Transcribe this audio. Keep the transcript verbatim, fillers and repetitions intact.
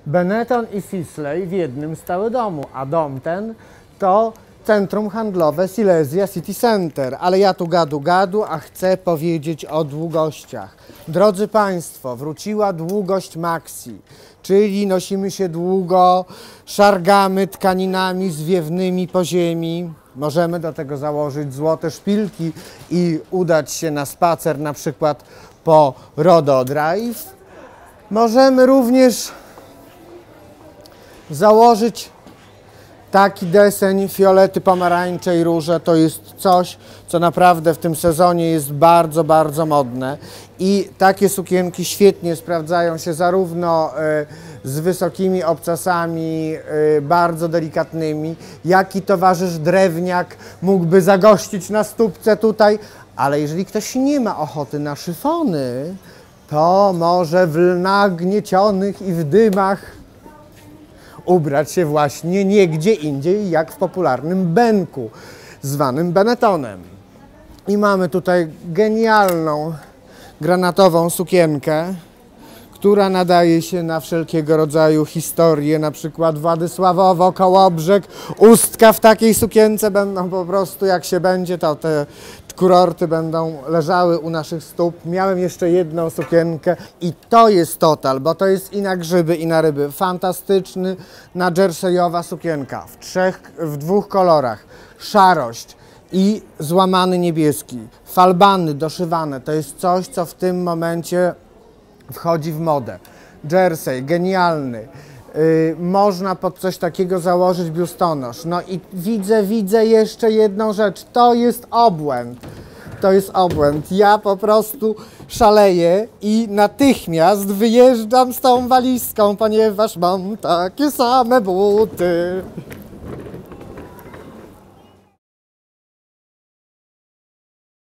Benetton i Sisley w jednym stały domu, a dom ten to centrum handlowe Silesia City Center. Ale ja tu gadu gadu, a chcę powiedzieć o długościach. Drodzy Państwo, wróciła długość maxi, czyli nosimy się długo, szargamy tkaninami zwiewnymi po ziemi. Możemy do tego założyć złote szpilki i udać się na spacer na przykład po Rodo Drive. Możemy również założyć taki deseń, fiolety, pomarańcze i róże. To jest coś, co naprawdę w tym sezonie jest bardzo, bardzo modne. I takie sukienki świetnie sprawdzają się zarówno y, z wysokimi obcasami, y, bardzo delikatnymi, jak i towarzysz drewniak mógłby zagościć na stópce tutaj. Ale jeżeli ktoś nie ma ochoty na szyfony, to może w lnach gniecionych i w dymach ubrać się właśnie nie gdzie indziej, jak w popularnym Benku, zwanym Benettonem. I mamy tutaj genialną granatową sukienkę, która nadaje się na wszelkiego rodzaju historie, na przykład Władysławowo, Kołobrzeg, Ustka w takiej sukience będą po prostu, jak się będzie, to te kurorty będą leżały u naszych stóp. Miałem jeszcze jedną sukienkę i to jest total, bo to jest i na grzyby, i na ryby. Fantastyczny, na jerseyowa sukienka w trzech, w dwóch kolorach. Szarość i złamany niebieski. Falbany doszywane, to jest coś, co w tym momencie wchodzi w modę. Jersey, genialny. Yy, można pod coś takiego założyć biustonosz. No i widzę, widzę jeszcze jedną rzecz. To jest obłęd. To jest obłęd. Ja po prostu szaleję i natychmiast wyjeżdżam z tą walizką, ponieważ mam takie same buty.